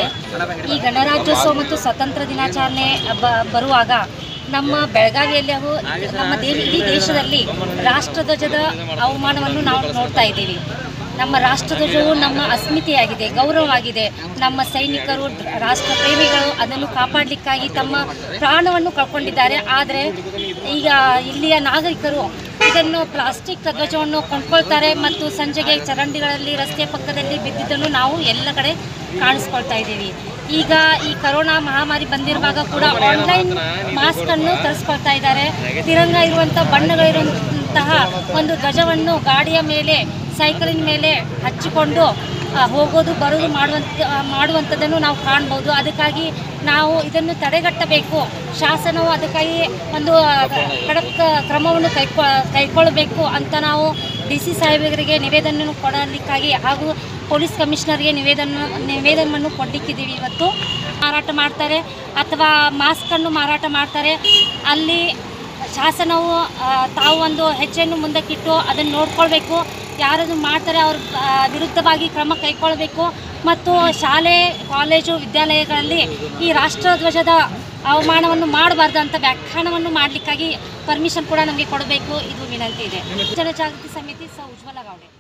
ಈ ಗಣರಾಜ್ಯೋತ್ಸವ ಮತ್ತು ಸ್ವತಂತ್ರ ದಿನಾಚರಣೆ ಬರುವಾಗ ನಮ್ಮ ಬೆಳಗಾವಿಯಲ್ಲಿ ನಮ್ಮ ಇಡೀ ದೇಶದಲ್ಲಿ ರಾಷ್ಟ್ರಧ್ವಜದ ಅವಮಾನವನ್ನು ನಾವು ನೋಡ್ತಾ ಇದ್ದೀವಿ. ನಮ್ಮ ರಾಷ್ಟ್ರಧ್ವಜವು ನಮ್ಮ ಅಸ್ಮಿತೆಯಾಗಿದೆ, ಗೌರವವಾಗಿದೆ. ನಮ್ಮ ಸೈನಿಕರು, ರಾಷ್ಟ್ರ ಪ್ರೇಮಿಗಳು ಅದನ್ನು ಕಾಪಾಡಲಿಕ್ಕಾಗಿ ತಮ್ಮ ಪ್ರಾಣವನ್ನು ಕಳ್ಕೊಂಡಿದ್ದಾರೆ. ಆದರೆ ಈಗ ಇಲ್ಲಿಯ ನಾಗರಿಕರು ಇದನ್ನು ಪ್ಲಾಸ್ಟಿಕ್ ಧ್ವಜವನ್ನು ಕೊಂಡ್ಕೊಳ್ತಾರೆ ಮತ್ತು ಸಂಜೆಗೆ ಚರಂಡಿಗಳಲ್ಲಿ ರಸ್ತೆ ಪಕ್ಕದಲ್ಲಿ ಬಿದ್ದಿದ್ದನ್ನು ನಾವು ಎಲ್ಲ ಕಡೆ ಕಾಣಿಸ್ಕೊಳ್ತಾ ಇದ್ದೀವಿ. ಈಗ ಈ ಕರೋನಾ ಮಹಾಮಾರಿ ಬಂದಿರುವಾಗ ಕೂಡ ಆನ್ಲೈನ್ ಮಾಸ್ಕನ್ನು ತರಿಸ್ಕೊಳ್ತಾ ಇದ್ದಾರೆ. ತಿರಂಗ ಇರುವಂಥ ಬಣ್ಣಗಳಿರುವಂತಹ ಒಂದು ಧ್ವಜವನ್ನು ಗಾಡಿಯ ಮೇಲೆ, ಸೈಕಲಿನ ಮೇಲೆ ಹಚ್ಚಿಕೊಂಡು ಹೋಗೋದು ಬರೋದು ಮಾಡುವಂಥದ್ದನ್ನು ನಾವು ಕಾಣ್ಬೋದು. ಅದಕ್ಕಾಗಿ ನಾವು ಇದನ್ನು ತಡೆಗಟ್ಟಬೇಕು. ಶಾಸನವು ಅದಕ್ಕಾಗಿ ಒಂದು ಖಡಕ್ ಕ್ರಮವನ್ನು ಕೈಗೊಳ್ಳಬೇಕು ಅಂತ ನಾವು DC ಸಾಹೇಬರಿಗೆ ನಿವೇದನೆ ಕೊಡಲಿಕ್ಕಾಗಿ ಹಾಗೂ ಪೊಲೀಸ್ ಕಮಿಷನರ್ಗೆ ನಿವೇದನವನ್ನು ಕೊಡಲಿಕ್ಕಿದ್ದೀವಿ. ಇವತ್ತು ಮಾರಾಟ ಮಾಡ್ತಾರೆ ಅಥವಾ ಮಾಸ್ಕನ್ನು ಮಾರಾಟ ಮಾಡ್ತಾರೆ. ಅಲ್ಲಿ ಶಾಸನವು ತಾವು ಒಂದು ಹೆಜ್ಜೆಯನ್ನು ಮುಂದಕ್ಕಿಟ್ಟು ಅದನ್ನು ನೋಡ್ಕೊಳ್ಬೇಕು. ಯಾರದು ಮಾಡ್ತಾರೆ ಅವ್ರ ವಿರುದ್ಧವಾಗಿ ಕ್ರಮ ಕೈಗೊಳ್ಳಬೇಕು. ಮತ್ತು ಶಾಲೆ, ಕಾಲೇಜು, ವಿದ್ಯಾಲಯಗಳಲ್ಲಿ ಈ ರಾಷ್ಟ್ರಧ್ವಜದ ಅವಮಾನವನ್ನು ಮಾಡಬಾರ್ದು ಅಂತ ವ್ಯಾಖ್ಯಾನವನ್ನು ಮಾಡಲಿಕ್ಕಾಗಿ ಪರ್ಮಿಷನ್ ಕೂಡ ನಮಗೆ ಕೊಡಬೇಕು. ಇದು ವಿನಂತಿ ಇದೆ. ಜನಜಾಗೃತಿ ಸಮಿತಿ ಉಜ್ವಲ ಗೌಡೆ.